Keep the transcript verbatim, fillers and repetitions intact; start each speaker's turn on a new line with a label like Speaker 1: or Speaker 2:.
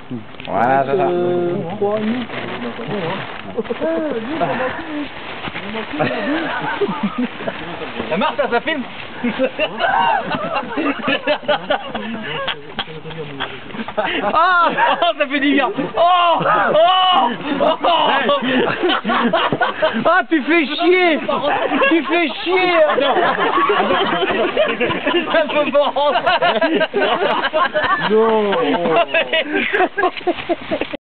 Speaker 1: Voilà, c'est ça.
Speaker 2: Ça marche, ça, ça filme.
Speaker 1: Ah,
Speaker 2: oh, ça fait du bien. Oh, oh, oh.
Speaker 1: Ah, tu fais chier. Tu fais chier.
Speaker 2: Ça peut pas rentrer.
Speaker 1: Non.